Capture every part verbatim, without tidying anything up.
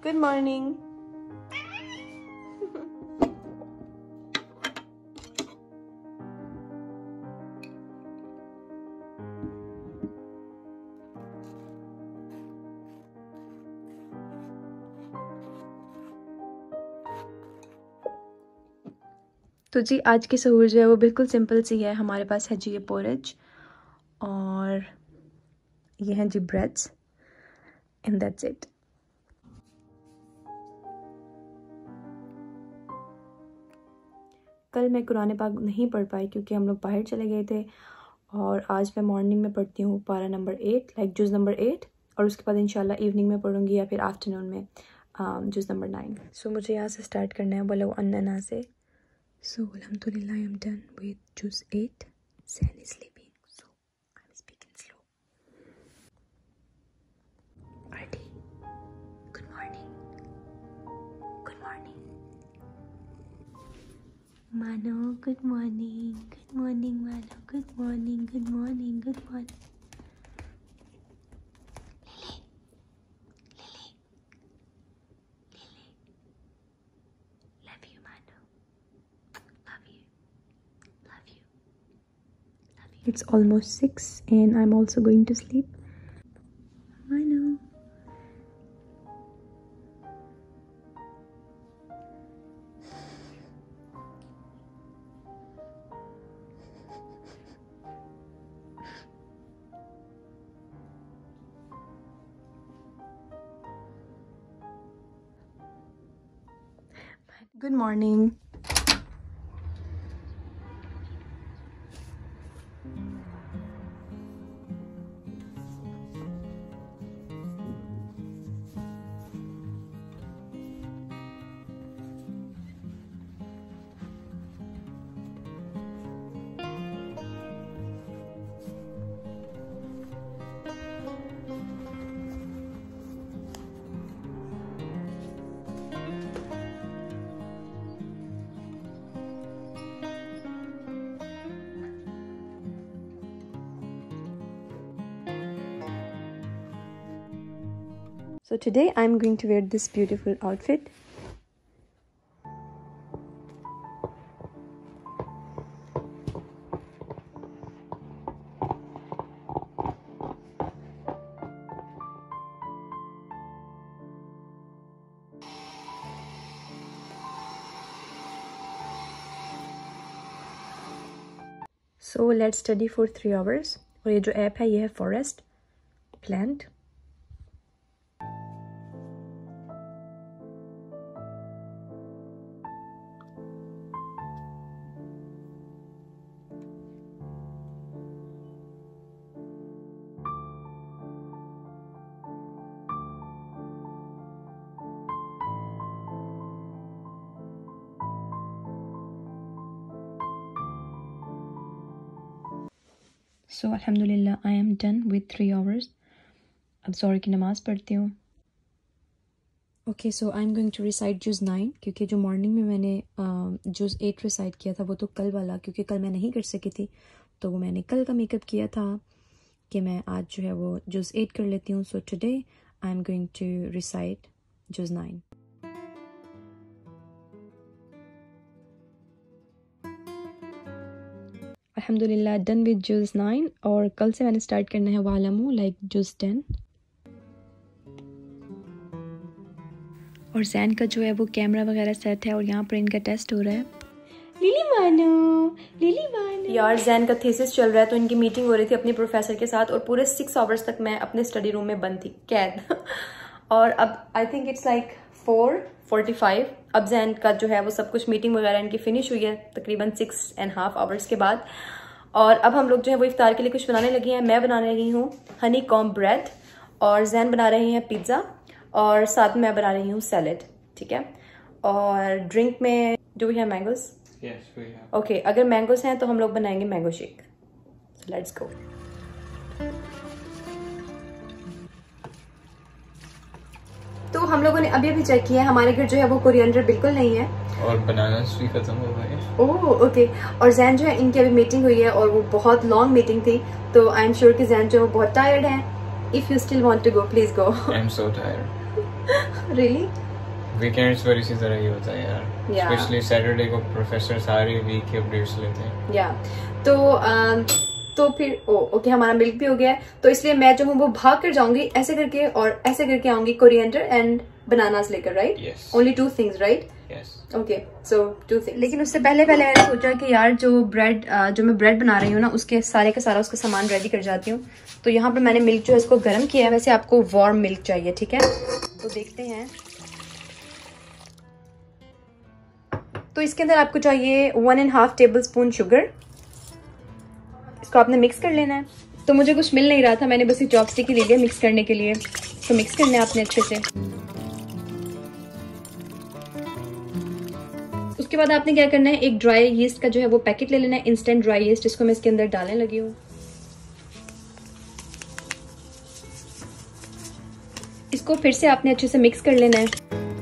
Good morning. तो जी आज की सहूर जो है वो बिल्कुल सिंपल सी है। हमारे पास है जी ये पोरेज और ये हैं जी ब्रेड्स एंड दैट्स इट। कल मैं कुरान पाक नहीं पढ़ पाई क्योंकि हम लोग बाहर चले गए थे और आज मैं मॉर्निंग में पढ़ती हूँ पारा नंबर एट, लाइक जुज़ नंबर एट, और उसके बाद इंशाल्लाह इवनिंग में पढ़ूंगी या फिर आफ्टरनून में जुज़ नंबर नाइन। सो मुझे यहाँ से स्टार्ट करना है बोलो अन्ना से। So alhamdulillah, I am done with juice eight. Zain is sleeping, so I'm speaking slow. Arti, good morning. Good morning. Mano, good morning. Good morning, Mano. Good morning. Good morning. Good morning. It's almost six and I'm also going to sleep. I know. Good morning. So today I'm going to wear this beautiful outfit. So let's study for three hours. और ये जो app है ये है forest plant. So अल्हम्दुलिल्लाह I am done with three hours. अब ज़ोहर की नमाज़ पढ़ती हूँ। Okay so I am going to recite जुज़ नाइन, क्योंकि जो मॉर्निंग में मैंने जुज़ एट रिसाइट किया था वो तो कल वाला, क्योंकि कल मैं नहीं कर सकी थी तो वो मैंने कल का मेकअप किया था कि मैं आज जो है वो जुज़ एट कर लेती हूँ। So today I am going to recite जुज़ नाइन। अल्हम्दुलिल्लाह डन विद जुज़ नाइन, और कल से मैंने स्टार्ट करना है वालमू लाइक जुज़ टेन। और जैन का जो है वो कैमरा वगैरह सेट है और यहाँ पर इनका टेस्ट हो रहा है। लिली मानो, लिली मानो। यार जैन का थीसिस चल रहा है तो इनकी मीटिंग हो रही थी अपने प्रोफेसर के साथ, और पूरे सिक्स आवर्स तक मैं अपने स्टडी रूम में बंद थी, कैद। और अब I think it's like four forty five. अब जैन का जो है वो सब कुछ मीटिंग वगैरह इनकी फिनिश हुई है तकरीबन सिक्स एंड हाफ आवर्स के बाद। और अब हम लोग जो है वो इफ्तार के लिए कुछ बनाने लगे हैं। मैं बनाने लगी हूँ हनी कॉम ब्रेड और जैन बना रही हैं पिज़्ज़ा, और साथ में मैं बना रही हूँ सैलेड, ठीक है। और ड्रिंक में do we have mangoes? Yes we have. Okay, अगर मैंगोज हैं तो हम लोग बनाएंगे mango shake. So let's go. तो हम लोगों ने अभी अभी चेक किया है, हमारे घर जो है वो कोरिएंडर बिल्कुल नहीं है और बनानास भी खत्म हो गए। Oh okay. और जैन जो है इनकी अभी मीटिंग हुई है और वो बहुत लॉन्ग मीटिंग थी, तो आई एम श्योर कि जैन जो है वो बहुत टायर्ड है। If you still want to go please go. I am so tired. Really? Weekends पर इसी तरह ही होता है यार, Yeah. स्पेशली सैटरडे को प्रोफेसर सारी वीक के अपडेट्स लेते हैं। या तो um, तो फिर ओ ओके हमारा मिल्क भी हो गया है, तो इसलिए मैं जो हूँ वो भाग कर जाऊंगी ऐसे करके और ऐसे करके आऊंगी कोरिएंडर एंड बनानास लेकर, right? Yes. Only two things, right? Yes. Okay so two things. लेकिन उससे पहले पहले मैंने सोचा कि यार जो ब्रेड जो मैं ब्रेड बना रही हूँ ना उसके सारे का सारा उसका सामान रेडी कर जाती हूँ। तो यहाँ पर मैंने मिल्क जो है इसको गर्म किया है। वैसे आपको वार्म मिल्क चाहिए, ठीक है? तो देखते हैं। तो इसके अंदर आपको चाहिए one and half tablespoon sugar. इसको आपने मिक्स कर लेना है। तो मुझे कुछ मिल नहीं रहा था, मैंने बस एक चॉपस्टिक ही ले लिया मिक्स करने के लिए। तो मिक्स करना है आपने अच्छे से। उसके बाद आपने क्या करना है, एक ड्राई यीस्ट का जो है वो पैकेट ले लेना है, इंस्टेंट ड्राई यीस्ट, जिसको मैं इसके अंदर डालने लगी हूँ। इसको फिर से आपने अच्छे से मिक्स कर लेना है।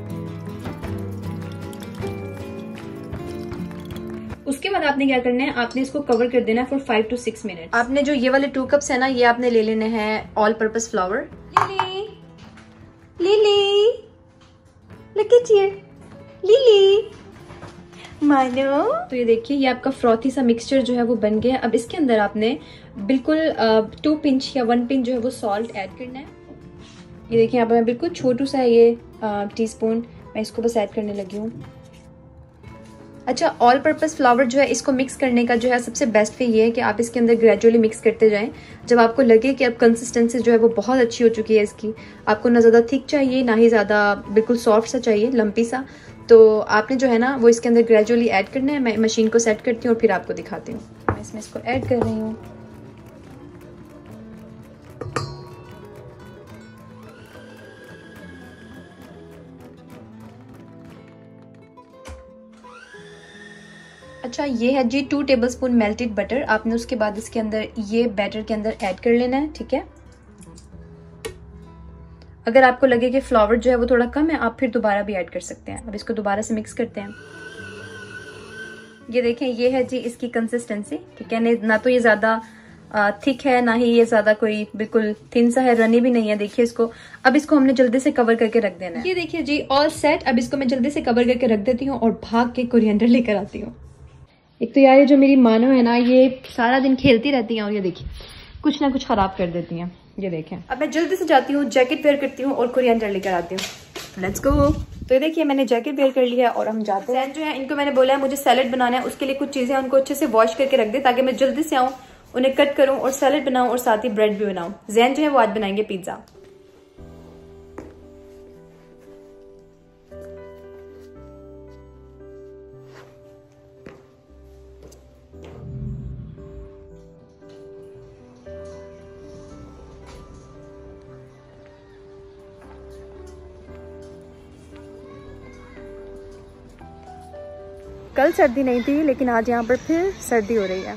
उसके बाद आपने क्या करना है, आपने इसको कवर कर देना है for five to six minute. आपने जो ये वाले टू कप्स है ना, ये आपने ले लेने हैं all purpose flour. Lily, Lily, look at here, Lily, मानो। तो ये देखिए, ये आपका फ्रॉथी सा मिक्सचर जो है वो बन गया। अब इसके अंदर आपने बिल्कुल टू पिंच या वन पिंच जो है वो सॉल्ट ऐड करना है। ये देखिए यहाँ पर मैं बिल्कुल छोटू सा ये टीस्पून मैं इसको बस ऐड करने लगी हूँ। अच्छा, ऑल पर्पस फ्लावर जो है इसको मिक्स करने का जो है सबसे बेस्ट वे ये है कि आप इसके अंदर ग्रेजुअली मिक्स करते जाएं। जब आपको लगे कि अब कंसिस्टेंसी जो है वो बहुत अच्छी हो चुकी है इसकी, आपको ना ज़्यादा थिक चाहिए ना ही ज़्यादा बिल्कुल सॉफ्ट सा चाहिए, लंपी सा, तो आपने जो है ना वो इसके अंदर ग्रेजुअली ऐड करना है। मैं मशीन को सेट करती हूँ और फिर आपको दिखाती हूँ। मैं इसमें इसको ऐड कर रही हूँ। अच्छा, ये है जी टू टेबलस्पून मेल्टेड बटर। आपने उसके बाद इसके अंदर ये बैटर के अंदर ऐड कर लेना है, ठीक है? अगर आपको लगे कि फ्लावर जो है वो थोड़ा कम है, आप फिर दोबारा भी ऐड कर सकते हैं। अब इसको दोबारा से मिक्स करते हैं। ये देखें, ये है जी इसकी कंसिस्टेंसी, ठीक है? ना तो ये ज्यादा थिक है ना ही ये ज्यादा कोई बिल्कुल थिन सा है, रनी भी नहीं है। देखिए इसको, अब इसको हमने जल्दी से कवर करके रख देना है। ये देखिए जी ऑल सेट। अब इसको मैं जल्दी से कवर करके रख देती हूँ और भाग के कोरिएंडर लेकर आती हूँ। एक तो यार ये जो मेरी मानो है ना, ये सारा दिन खेलती रहती हैं और ये देखिए कुछ ना कुछ खराब कर देती हैं। ये देखें, अब मैं जल्दी से जाती हूँ, जैकेट वेयर करती हूँ और कोरिएंडर लेकर आती हूँ। Let's go. तो ये देखिए मैंने जैकेट वेयर कर लिया है और हम जाते हैं। जो है इनको मैंने बोला है मुझे सैलेड बनाना है, उसके लिए कुछ चीजें उनको अच्छे से वॉश करके रख दे ताकि मैं जल्दी से आऊँ, उन्हें कट करूँ और सैलेड बनाऊँ और साथ ही ब्रेड भी बनाऊँ। जैन जो है वो आज बनाएंगे पिज्जा। कल सर्दी नहीं थी लेकिन आज यहाँ पर फिर सर्दी हो रही है।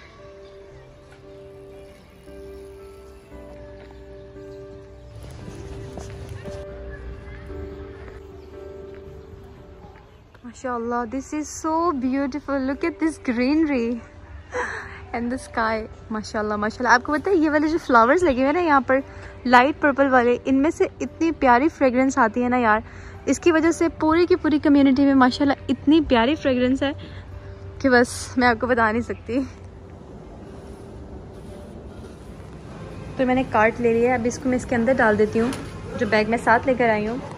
माशाअल्लाह, this is so beautiful. Look at this greenery and the sky. माशाअल्लाह माशाअल्लाह। आपको पता है ये वाले जो फ्लावर्स लगे हुए हैं ना यहाँ पर, लाइट पर्पल वाले, इनमें से इतनी प्यारी फ्रेग्रेंस आती है ना यार। इसकी वजह से पूरी की पूरी कम्युनिटी में माशाल्लाह इतनी प्यारी फ्रेग्रेंस है कि बस मैं आपको बता नहीं सकती। तो मैंने कार्ट ले लिया है, अब इसको मैं इसके अंदर डाल देती हूँ जो बैग में साथ लेकर आई हूँ।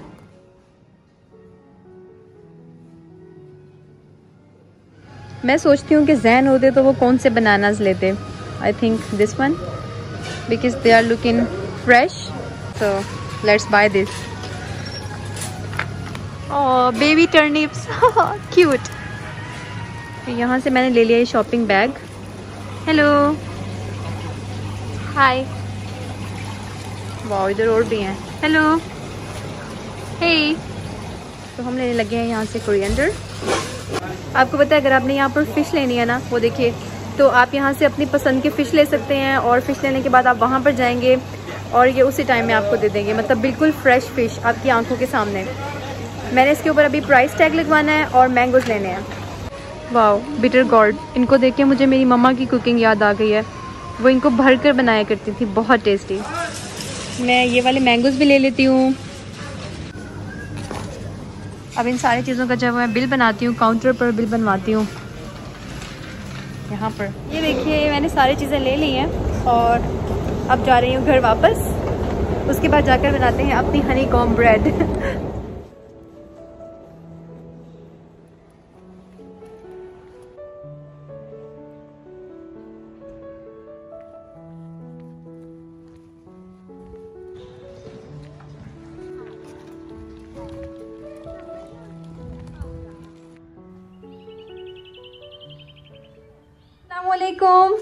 मैं सोचती हूँ कि जैन होते तो वो कौन से बनानास लेते। I think this one because they are looking fresh, so let's buy this. Oh baby turnips, cute. तो यहाँ से मैंने ले लिया ये शॉपिंग बैग। हेलो, हाय। वाह, इधर और भी हैं। Hello, hey. तो हम लेने लगे हैं यहाँ से कोरिएंडर। आपको पता है अगर आपने यहाँ पर फिश लेनी है ना, वो देखिए, तो आप यहाँ से अपनी पसंद की फिश ले सकते हैं और फिश लेने के बाद आप वहाँ पर जाएंगे और ये उसी टाइम में आपको दे देंगे, मतलब बिल्कुल फ्रेश फिश आपकी आंखों के सामने। मैंने इसके ऊपर अभी प्राइस टैग लगवाना है और मैंगोज लेने हैं। Wow, bitter gourd. इनको देख के मुझे मेरी मम्मा की कुकिंग याद आ गई है। वो इनको भर कर बनाया करती थी, बहुत टेस्टी। मैं ये वाले मैंगोज भी ले लेती हूँ अब इन सारी चीज़ों का जब मैं बिल बनाती हूँ, काउंटर पर बिल बनवाती हूँ यहाँ पर। ये देखिए मैंने सारी चीज़ें ले ली हैं और अब जा रही हूँ घर वापस। उसके बाद जाकर बनाते हैं अपनी honeycomb bread. Assalamualaikum.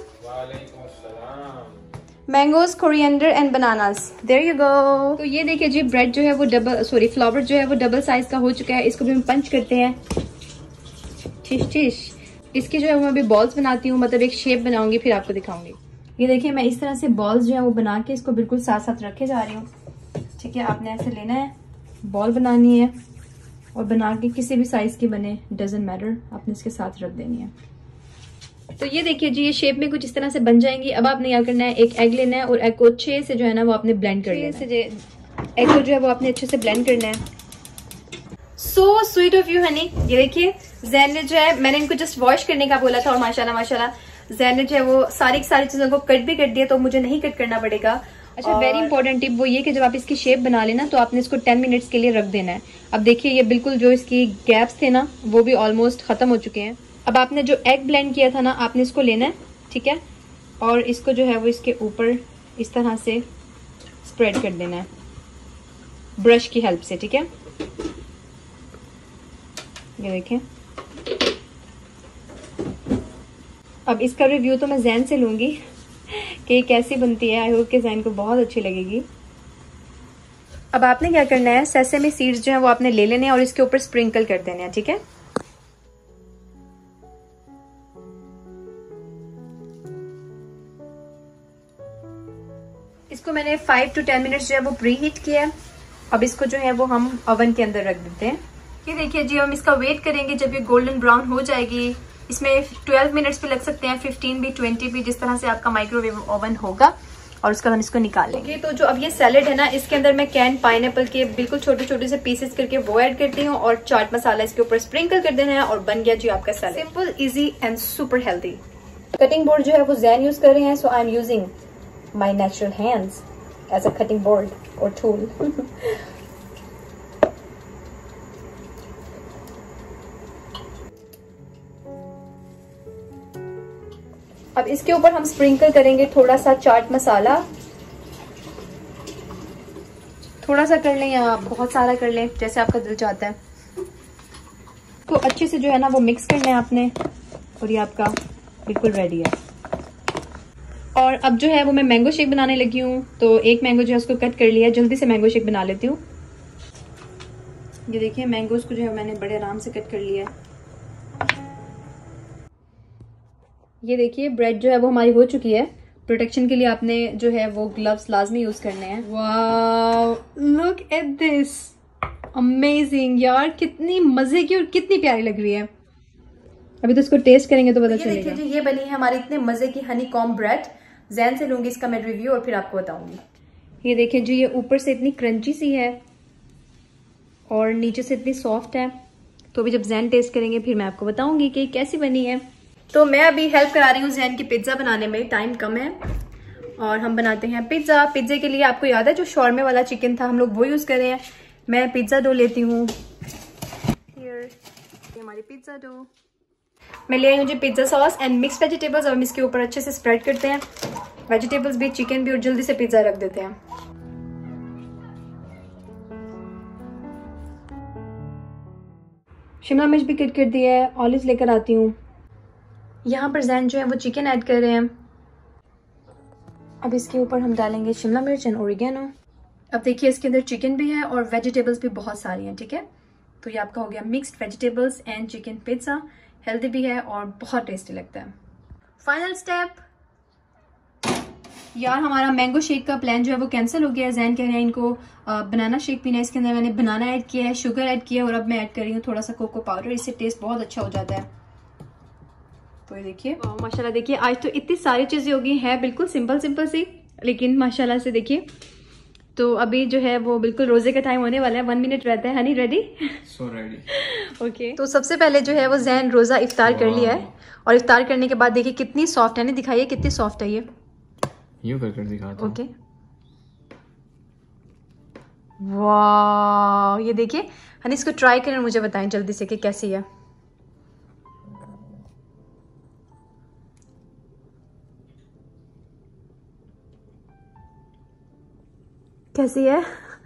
Mangoes, coriander and bananas, there you go. तो ये देखिए जी ब्रेड जो है वो डबल सॉरी फ्लावर जो है वो डबल साइज का हो चुका है। इसको भी हम पंच करते हैं। टिश टिश। इसकी जो है वो मैं अभी बॉल्स बनाती हूँ, मतलब एक शेप बनाऊंगी फिर आपको दिखाऊंगी। ये देखिए मैं इस तरह से बॉल्स जो है वो बना के इसको बिल्कुल साथ साथ रखे जा रही हूँ। ठीक है, आपने ऐसे लेना है, बॉल बनानी है और बना के किसी भी साइज की बने, डजेंट मैटर, आपने इसके साथ रख देनी है। तो ये देखिए जी ये शेप में कुछ इस तरह से बन जाएंगी। अब आपने क्या करना है, एक एग लेना है और एग को अच्छे से जो है ना वो आपने ब्लेंड कर लेना है। एग को जो है वो आपने अच्छे से ब्लेंड करना है। So sweet of you honey. ये देखिए जैन ने जो है, मैंने इनको जस्ट वॉश करने का बोला था और माशाल्लाह माशाल्लाह जैन ने जो है वो सारी सारी चीजों को कट भी कर दिया, तो मुझे नहीं कट करना पड़ेगा। अच्छा, वेरी इंपॉर्टेंट टिप वो ये कि जब आप इसकी शेप बना लेना तो आपने इसको टेन मिनट्स के लिए रख देना है। अब देखिए ये बिल्कुल जो इसकी गैप्स थे ना वो भी ऑलमोस्ट खत्म हो चुके हैं। अब आपने जो एग ब्लेंड किया था ना, आपने इसको लेना है, ठीक है, और इसको जो है वो इसके ऊपर इस तरह से स्प्रेड कर देना है ब्रश की हेल्प से। ठीक है, ये देखें। अब इसका रिव्यू तो मैं जैन से लूंगी कि कैसी बनती है। आई होप कि जैन को बहुत अच्छी लगेगी। अब आपने क्या करना है, सेसेमी सीड्स जो है वो आपने ले लेने हैं और इसके ऊपर स्प्रिंकल कर देने हैं। ठीक है, इसको मैंने फाइव टू टेन मिनट्स जो है वो प्री हीट किया है। अब इसको जो है वो हम ओवन के अंदर रख देते हैं। ये देखिए जी हम इसका वेट करेंगे जब ये गोल्डन ब्राउन हो जाएगी। इसमें ट्वेल्व मिनट्स भी लग सकते हैं, फिफ्टीन भी, ट्वेंटी भी, जिस तरह से आपका माइक्रोवेव ओवन होगा। और उसका हम इसको निकाल लेंगे। तो जो अब ये सैलेड है ना, इसके अंदर मैं कैन पाइनएप्पल के बिल्कुल छोटे छोटे से पीसेस करके वो ऐड करती हूँ और चाट मसाला इसके ऊपर स्प्रिंकल कर देना है और बन गया जी आपका salad. Simple, easy and super healthy. Cutting board जो है वो जैन यूज कर रहे हैं, so I am using my natural hands as a cutting board or tool. अब इसके ऊपर हम स्प्रिंकल करेंगे थोड़ा सा चाट मसाला। थोड़ा सा कर लें या बहुत सारा कर लें, जैसे आपका दिल चाहता है। तो अच्छे से जो है ना वो मिक्स करना है आपने और ये आपका बिल्कुल रेडी है। और अब जो है वो मैं मैंगो शेक बनाने लगी हूँ। तो एक मैंगो जो है उसको कट कर लिया, जल्दी से मैंगो शेक बना लेती हूँ। ये देखिए मैंगोज को जो है मैंने बड़े आराम से कट कर लिया है। ये देखिए ब्रेड जो है वो हमारी हो चुकी है। प्रोटेक्शन के लिए आपने जो है वो ग्लव्स लाजमी यूज करने हैं। Wow, look at this, amazing यार, कितनी मजे की और कितनी प्यारी लग रही है। अभी तो इसको टेस्ट करेंगे तो पता चलेगा। देखिए जी ये बनी है हमारी इतने मजे की हनी कॉम्ब ब्रेड। जैन से लूंगी इसका मैं रिव्यू और फिर आपको बताऊंगी। ये देखिए जी ये ऊपर से इतनी क्रंची सी है और नीचे से इतनी सॉफ्ट है। तो अभी जब जैन टेस्ट करेंगे फिर मैं आपको बताऊंगी कि कैसी बनी है। तो मैं अभी हेल्प करा रही हूँ जैन की पिज्जा बनाने में, टाइम कम है और हम बनाते हैं पिज्जा। पिज्जे के लिए आपको याद है जो शॉर्मे वाला चिकन था, हम लोग वो यूज कर रहे हैं। मैं पिज्जा डो लेती हूँ। हमारी पिज्जा डो मैं ले आई हूँ जी pizza sauce and mix vegetables. और हम इसके ऊपर अच्छे से स्प्रेड करते हैं, वेजिटेबल्स भी, चिकन भी, और जल्दी से पिज्जा रख देते हैं। शिमला मिर्च भी कट कर दिया है, ऑलिव लेकर आती हूँ। यहाँ पर जैन जो है वो चिकन ऐड कर रहे हैं। अब इसके ऊपर हम डालेंगे शिमला मिर्च एंड ओरिगेनो। अब देखिए इसके अंदर चिकन भी है और वेजिटेबल्स भी बहुत सारी हैं। ठीक है, तो ये आपका हो गया mixed vegetables and chicken pizza. Healthy भी है और बहुत टेस्टी लगता है। फाइनल स्टेप, यार हमारा मैंगो शेक का प्लान जो है वो कैंसिल हो गया है। जैन कह रहे हैं इनको बनाना शेक पीना है। इसके अंदर मैंने बनाना ऐड किया है, शुगर ऐड किया है और अब मैं ऐड कर रही हूँ थोड़ा सा कोको पाउडर। इससे टेस्ट बहुत अच्छा हो जाता है। तो ये देखिए माशाल्लाह, देखिए आज तो इतनी सारी चीजें हो गई हैं, बिल्कुल सिंपल सिंपल सी, लेकिन माशाल्लाह से देखिए। तो अभी जो है वो बिल्कुल रोजे का टाइम होने वाला है, वन मिनट रहता है। Honey ready? So ready. Okay, तो सबसे पहले जो है वो जैन रोजा इफ्तार कर लिया है, और इफ्तार करने के बाद देखिए कितनी सॉफ्ट है। नहीं दिखाइए कितनी सॉफ्ट है ये, यूं कर कर दिखाता हूं। ओके, वाह, ये देखिए। हनी इसको ट्राई करें, मुझे बताएं जल्दी से कि कैसी है। कैसी है?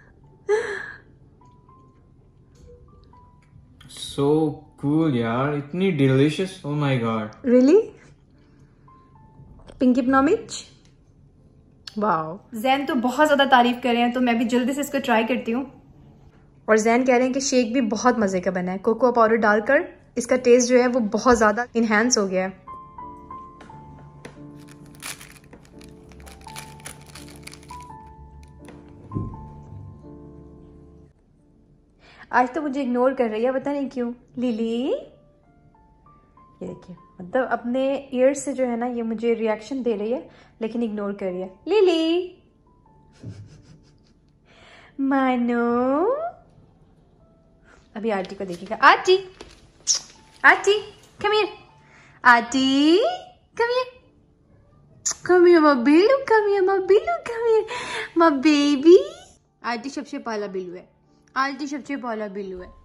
सो कूल यार, इतनी delicious, oh my god. Really? Pinky प्नोमिच, वाओ। जैन तो बहुत ज़्यादा तारीफ कर रहे हैं, तो मैं भी जल्दी से इसको ट्राई करती हूँ। और जैन कह रहे हैं कि शेक भी बहुत मज़े का बना है, कोकोआ पाउडर डालकर इसका टेस्ट जो है वो बहुत ज़्यादा इन्हेंस हो गया है। आज तो मुझे इग्नोर कर रही है, पता नहीं क्यों। लिली, ये देखिए, मतलब अपने ईयर से जो है ना ये मुझे रिएक्शन दे रही है, लेकिन इग्नोर कर रही है। लिली, मानो, अभी आंटी को देखिएगा। Aunty, aunty, come here, aunty, come here, come here, my Billu, come here, my Billu, come here, my baby. Aunty सबसे पहला बिल्लू है, आंटी सबसे पहला बिल्लू है।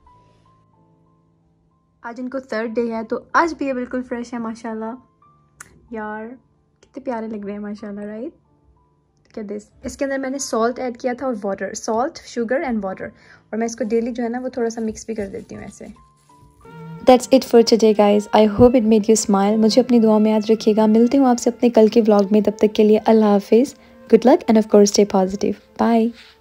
आज इनको थर्ड डे है, तो आज भी ये बिल्कुल फ्रेश है माशाल्लाह। यार कितने प्यारे लग रहे हैं माशाल्लाह, राइट? क्या दिस, इसके अंदर मैंने सॉल्ट ऐड किया था और water, salt, sugar and water, और मैं इसको डेली जो है ना वो थोड़ा सा मिक्स भी कर देती हूँ ऐसे। That's it for today guys. I hope it made you smile. मुझे अपनी दुआ में याद रखिएगा। मिलती हूँ आपसे अपने कल के व्लॉग में, तब तक के लिए अल्लाह हाफिज़, good luck and of course stay positive, bye.